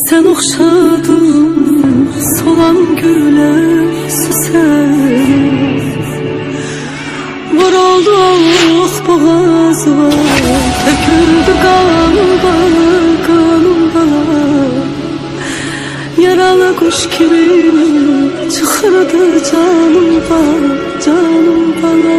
Sen oxşadın solan güller süsər. Vuruldu ox boğazıma, töküldü kanım bana. Yaralı kuş kimi çıxırdı canım bana.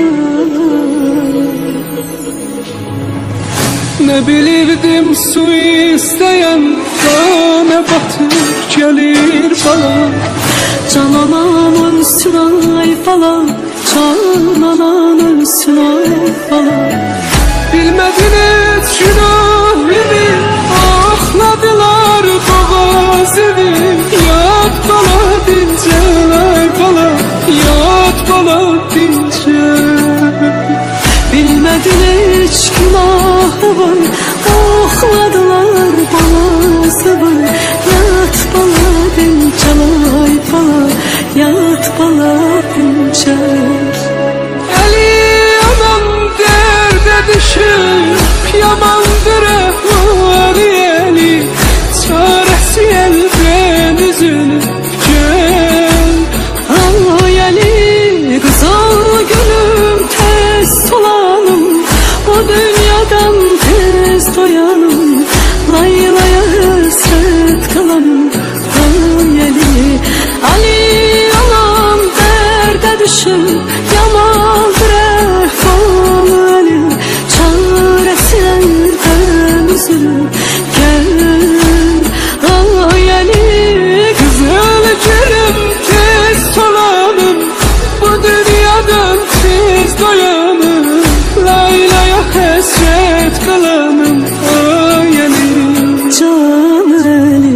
Ne bilirdim su isteyen kana batır gelir falan. Cananan ölsün ay falan, cananan ölsün ay falan. Bilmediniz günahımı, akladılar boğazımı. Yat bala dincel ay bala, yat bala dincel. Bilmedin hiç günahı var, oxladılar balası var. Yat bala dincel ay bala, yat bala dincel. Eli yaman derde düşüp, yamandır ehvali eli. Çaresi elden üzülüp gel. Ay eli kızıl gülüm, tez solanım, bu dünyadan tez doyanım. Laylaya hasret kalanım. Ay Ali yalan derde düşüp, yamandır ehvali. Çaresi elden üzülüp gel. Ay Ali kızıl gülüm, tez solanım, bu dünyadan tez doyanım. Laylaya hasret kalanım. Ay Ali can Ali.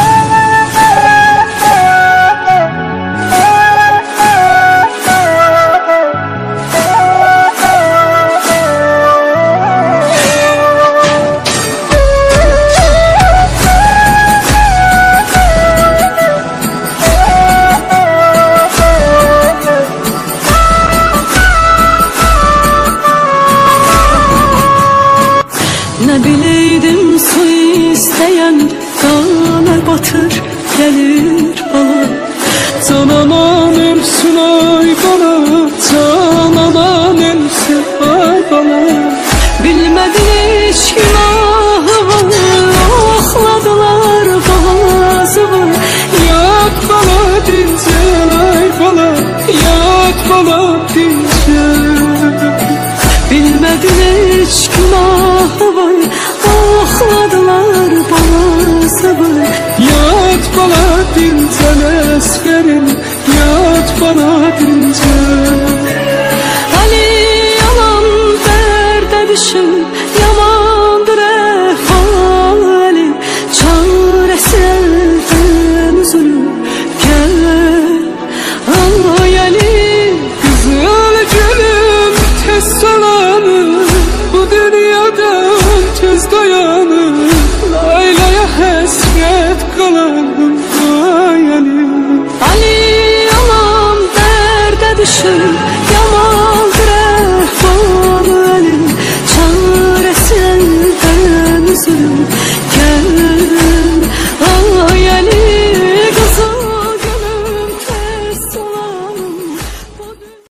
Ne bileydim su isteyen kana batır gelir bana. Cananan ölsün ay bana, cananan ölsün ay bana. Bilmedin hiç günahı var, oxladılar boğazımı. Yat bala dincel ay bala, yat bala dincel. Bilmedin hiç günahı var, oxladılar boğazımı. Yat bala dincel eskerim, yat bala dincel. Ali yalan derde düşüp, yamandır ehvali. Çaresi elden üzülüp gel. Ay Ali kızıl gülüm, tez solanım, bu dünyadan tez dayanım. Laylaya hasret kalanım. Ay Ali yalan derde düşüp,